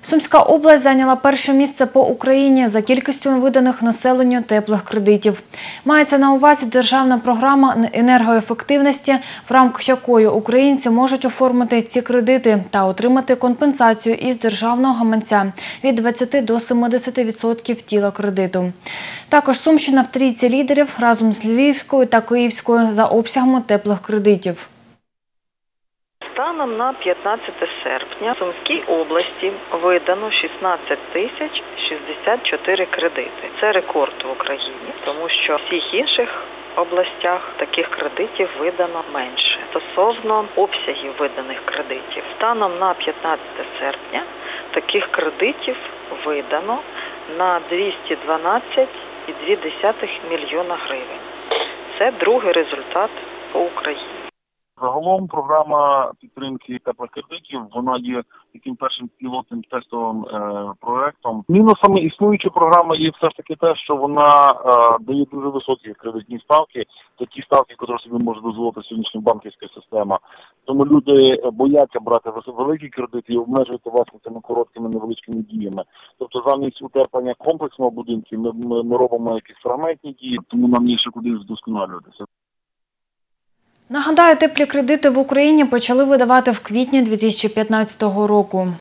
Сумська область зайняла перше місце по Україні за кількістю виданих населенню теплих кредитів. Мається на увазі державна програма енергоефективності, в рамках якої українці можуть оформити ці кредити та отримати компенсацію із державного гаманця від 20 до 70% тіла кредиту. Також Сумщина в трійці лідерів разом з Львівською та Київською за обсягами теплих кредитів. Станом на 15 серпня в Сумській області видано 16 тисяч 64 кредити. Це рекорд в Україні, тому що в всіх інших областях таких кредитів видано менше. Стосовно обсягів виданих кредитів, станом на 15 серпня таких кредитів видано на 212,2 мільйона гривень. Це другий результат по Україні. Загалом програма підтримки теплих кредитів, вона є таким першим пілотним тестовим проектом. Мінусами існуючої програми є все ж таки те, що вона дає дуже високі кредитні ставки, такі ставки, які собі може дозволити сьогоднішня банківська система. Тому люди бояться брати великі кредити і обмежувати власне цими короткими невеличкими діями. Тобто замість утеплення комплексного будинку ми робимо якісь фрагментні дії, тому нам є ще куди вдосконалюватися. Нагадаю, теплі кредити в Україні почали видавати в квітні 2015 року.